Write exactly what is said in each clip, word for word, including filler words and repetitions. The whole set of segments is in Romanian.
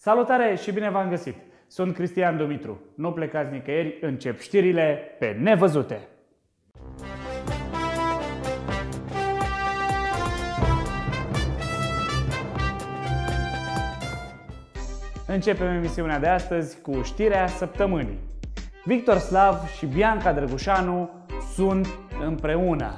Salutare și bine v-am găsit! Sunt Cristian Dumitru. Nu plecați nicăieri, încep știrile pe nevăzute. Începem emisiunea de astăzi cu știrea săptămânii. Victor Slav și Bianca Drăgușanu sunt împreună.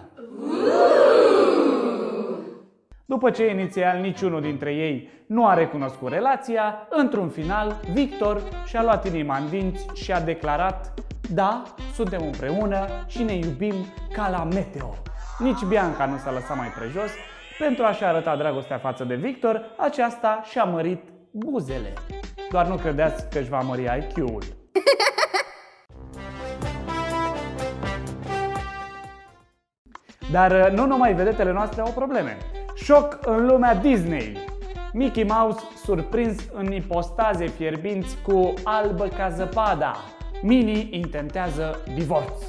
După ce inițial niciunul dintre ei nu a recunoscut relația, într-un final, Victor și-a luat inima în dinți și a declarat: da, suntem împreună și ne iubim ca la Meteo. Nici Bianca nu s-a lăsat mai prejos. Pentru a-și arăta dragostea față de Victor, aceasta și-a mărit buzele. Doar nu credeți că își va mări I Q-ul. Dar nu numai vedetele noastre au probleme. Șoc în lumea Disney. Mickey Mouse surprins în ipostaze fierbinți cu albă ca zăpada. Minnie intentează divorț.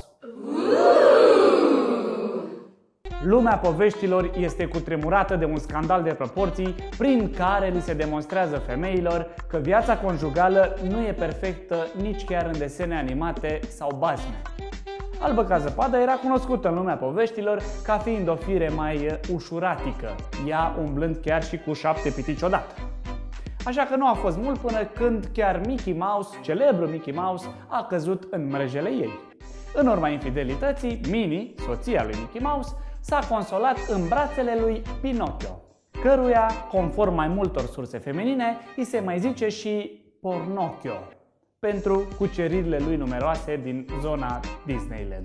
Lumea poveștilor este cutremurată de un scandal de proporții prin care li se demonstrează femeilor că viața conjugală nu e perfectă nici chiar în desene animate sau basme. Albă ca zăpadă era cunoscută în lumea poveștilor ca fiind o fire mai ușuratică, ea umblând chiar și cu șapte pitici odată. Așa că nu a fost mult până când chiar Mickey Mouse, celebrul Mickey Mouse, a căzut în mrejele ei. În urma infidelității, Minnie, soția lui Mickey Mouse, s-a consolat în brațele lui Pinocchio, căruia, conform mai multor surse feminine, îi se mai zice și Pornocchio, pentru cuceririle lui numeroase din zona Disneyland.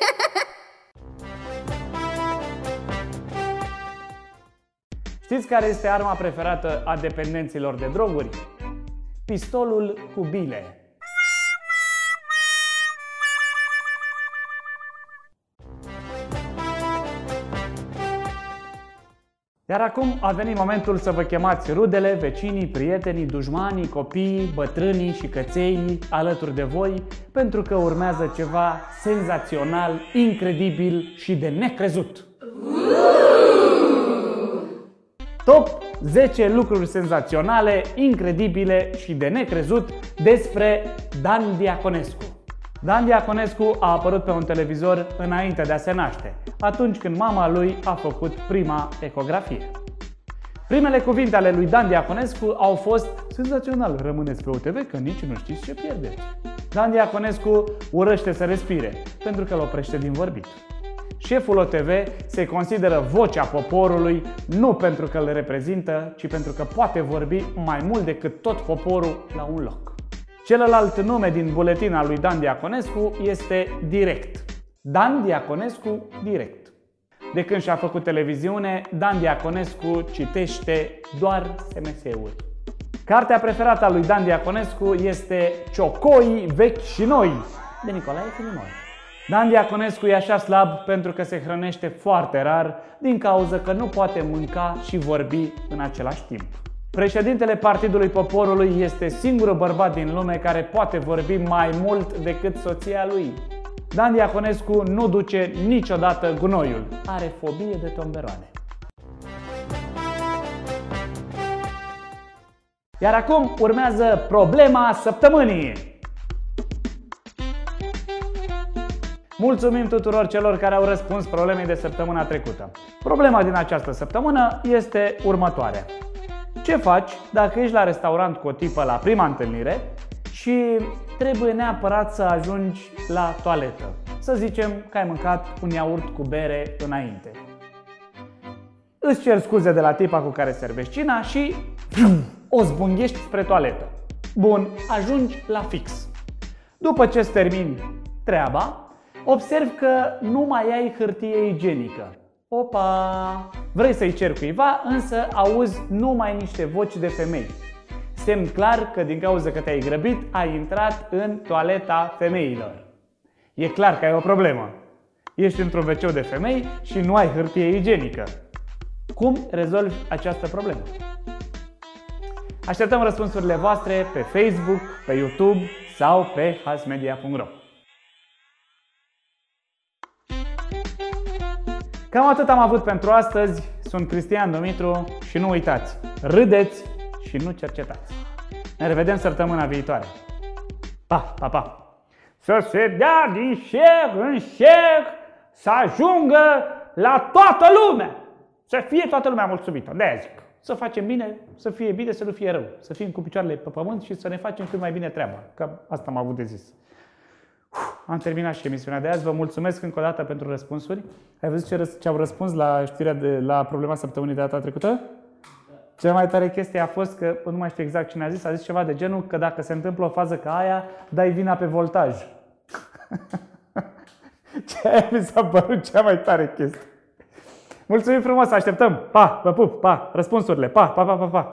Știți care este arma preferată a dependenților de droguri? Pistolul cu bile. Iar acum a venit momentul să vă chemați rudele, vecinii, prietenii, dușmanii, copiii, bătrânii și cățeii alături de voi, pentru că urmează ceva senzațional, incredibil și de necrezut. Top zece lucruri senzaționale, incredibile și de necrezut despre Dan Diaconescu. Dan Diaconescu a apărut pe un televizor înainte de a se naște, atunci când mama lui a făcut prima ecografie. Primele cuvinte ale lui Dan Diaconescu au fost: senzațional, rămâneți pe U T V că nici nu știți ce pierdeți. Dan Diaconescu urăște să respire, pentru că îl oprește din vorbit. Șeful O T V se consideră vocea poporului nu pentru că îl reprezintă, ci pentru că poate vorbi mai mult decât tot poporul la un loc. Celălalt nume din buletina lui Dan Diaconescu este Direct. Dan Diaconescu Direct. De când și-a făcut televiziune, Dan Diaconescu citește doar S M S-uri. Cartea preferată a lui Dan Diaconescu este Ciocoi vechi și noi, de Nicolae Filimon. Dan Diaconescu e așa slab pentru că se hrănește foarte rar, din cauza că nu poate mânca și vorbi în același timp. Președintele Partidului Poporului este singurul bărbat din lume care poate vorbi mai mult decât soția lui. Dan Diaconescu nu duce niciodată gunoiul, are fobie de tomberoane. Iar acum urmează problema săptămânii. Mulțumim tuturor celor care au răspuns problemei de săptămâna trecută. Problema din această săptămână este următoarea. Ce faci dacă ești la restaurant cu o tipă la prima întâlnire și trebuie neapărat să ajungi la toaletă? Să zicem că ai mâncat un iaurt cu bere înainte. Îți ceri scuze de la tipa cu care servești cina și o zbunghești spre toaletă. Bun, ajungi la fix. După ce îți termini treaba, observi că nu mai ai hârtie igienică. Opa! Vrei să-i ceri cuiva, însă auzi numai niște voci de femei. Semn clar că din cauza că te-ai grăbit, ai intrat în toaleta femeilor. E clar că ai o problemă. Ești într-un ve ce de femei și nu ai hârtie igienică. Cum rezolvi această problemă? Așteptăm răspunsurile voastre pe Facebook, pe YouTube sau pe hasmedia punct ro. Cam atât am avut pentru astăzi. Sunt Cristian Dumitru și nu uitați, râdeți și nu cercetați. Ne revedem săptămâna viitoare. Pa, pa, pa! Să se dea din șer în șer, să ajungă la toată lumea. Să fie toată lumea mulțumită. De-aia zic. Să facem bine, să fie bine, să nu fie rău. Să fim cu picioarele pe pământ și să ne facem cât mai bine treaba. Că asta am avut de zis. Uf, am terminat și emisiunea de azi. Vă mulțumesc încă o dată pentru răspunsuri. Ai văzut ce, răs ce am răspuns la știrea de, la problema săptămânii de data trecută? Da. Cea mai tare chestie a fost că, nu mai știu exact cine a zis, a zis ceva de genul că dacă se întâmplă o fază ca aia, dai vina pe voltaj. Ce aia mi s-a părut cea mai tare chestie. Mulțumim frumos, așteptăm! Pa, vă pup, pa, răspunsurile, pa, pa, pa, pa, pa!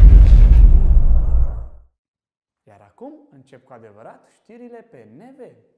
Iar acum încep cu adevărat știrile pe N V.